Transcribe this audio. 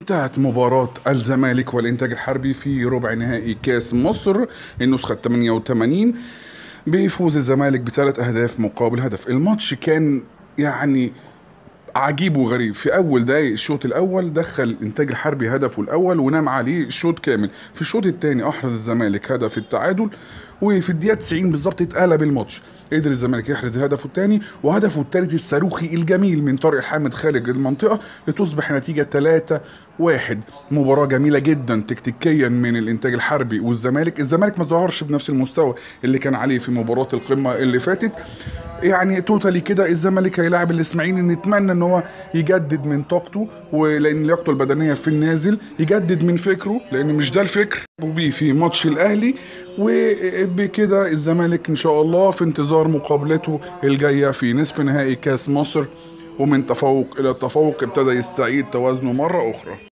انتهت مباراة الزمالك والإنتاج الحربي في ربع نهائي كأس مصر النسخة 88 بفوز الزمالك بثلاث أهداف مقابل هدف. الماتش كان يعني عجيب وغريب. في اول دقايق الشوط الاول دخل الانتاج الحربي هدفه الاول ونام عليه الشوط كامل. في الشوط الثاني احرز الزمالك هدف التعادل، وفي الدقيقه 90 بالظبط اتقلب الماتش. قدر الزمالك يحرز هدفه الثاني وهدفه الثالث الصاروخي الجميل من طارق حامد خارج المنطقه لتصبح نتيجه 3-1. مباراه جميله جدا تكتيكيا من الانتاج الحربي والزمالك. الزمالك ما ظهرش بنفس المستوى اللي كان عليه في مباراه القمه اللي فاتت. يعني توتالي كده الزمالك هيلاعب الاسماعيلي، نتمنى ان هو يجدد من طاقته، ولان لياقته البدنيه في النازل يجدد من فكره، لان مش ده الفكر وبيه في ماتش الاهلي. وبكده الزمالك ان شاء الله في انتظار مقابلته الجايه في نصف نهائي كاس مصر، ومن تفوق الى تفوق ابتدى يستعيد توازنه مره اخرى.